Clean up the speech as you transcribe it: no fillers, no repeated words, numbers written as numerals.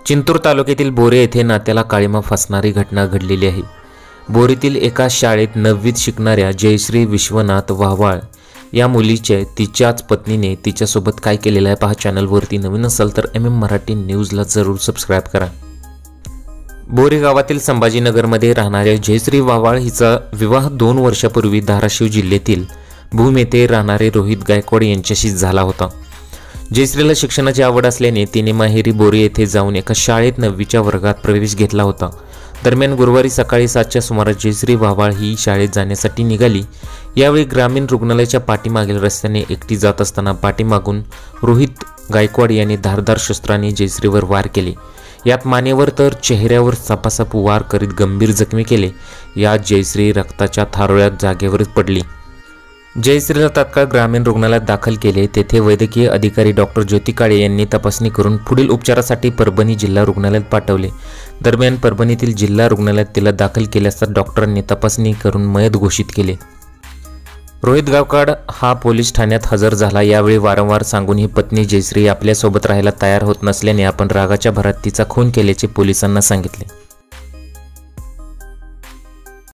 चिंतूर तालुक्यातील बोरे येथे नात्याला काळिमा फासणारी घटना घडलेली आहे। बोरीतील एका शाळेत 9वीत शिकणाऱ्या जयश्री विश्वनाथ वाहवाळ या मुलीचे तिच्याच पत्नीने तिच्यासोबत काय केलेलं आहे पहा। चॅनलवरती नवीन असाल तर मराठी न्यूजला जरूर सबस्क्राइब करा। बोरी गावातील संभाजीनगरमध्ये राहणाऱ्या जयश्री वाहवाळ हिचा विवाह 2 वर्षापूर्वी धाराशिव जिल्ह्यातील भूम येथे राहणारे रोहित गायकवाड यांच्याशी झाला होता। जयश्रीला शिक्षणाची आवड असल्याने तिने माहेरी बोरी येथे जाऊन एका शाळेत 9वीच्या वर्गात प्रवेश घेतला होता। दरम्यान गुरुवारी सकाळी 7च्या सुमारास जयश्री वाहवाळ ही शाळेत जाण्यासाठी निघाली। यावेळी ग्रामीण रुग्णालयाच्या पाठीमागील रस्त्याने एकटी जात असताना पाठीमागून रोहित गायकवाड यांनी धारदार शस्त्राने जयश्रीवर वार केले। यात मानेवर तर चेहऱ्यावर सपासप वार करीत गंभीर जखमी केले। यात जयश्री रक्ताच्या थारोळ्यात जागेवरच पडली। जयश्रीला तात्काळ ग्रामीण रुग्णालयात दाखल केले। तेथे वैद्यकीय अधिकारी डॉक्टर ज्योती काळे यांनी तपासणी करून पुढील उपचारासाठी परभणी जिल्हा रुग्णालयात पाठवले। दरम्यान परभणीतील जिल्हा रुग्णालयात तिला दाखल केले असता डॉक्टरांनी तपासणी करून मयत घोषित केले। रोहित गायकवाड हा पोलीस ठाण्यात हजर झाला। यावेळी वारंवार सांगूनही पत्नी जयश्री आपल्यासोबत राहायला तयार होत नसल्याने आपण रागाच्या भरात तिचा खून केल्याचे पोलिसांना सांगितले।